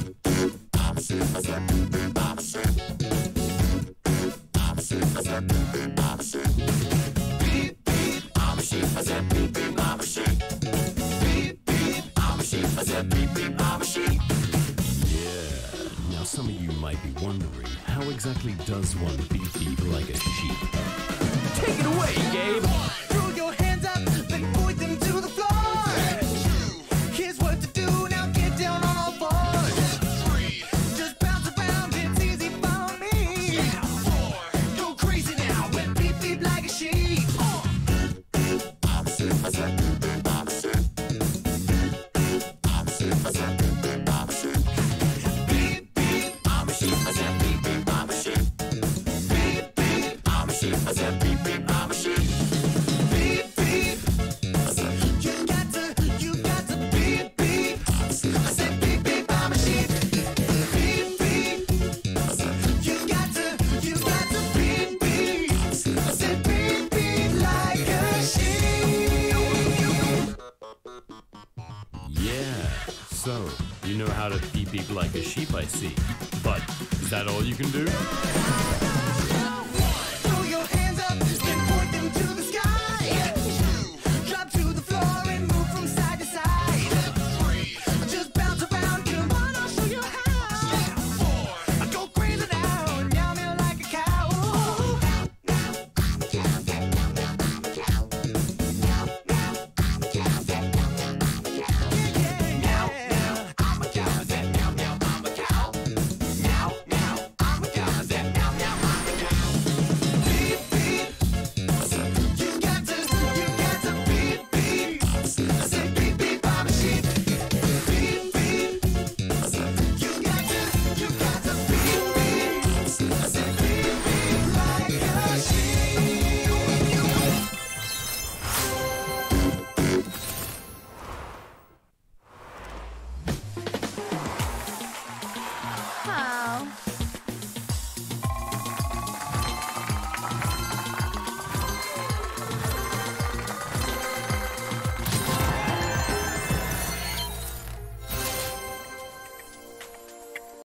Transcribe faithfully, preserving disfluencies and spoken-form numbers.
Now some of you might be wondering, how exactly does one beep beep like a sheep? Take it away, Gabe! Throw your hands up, then point them to the floor. Here's what to do, now get down on all fours. Just bounce around, it's easy for me. Go crazy now, and beep beep like a sheep. So, you know how to beep beep like a sheep, I see. But, is that all you can do?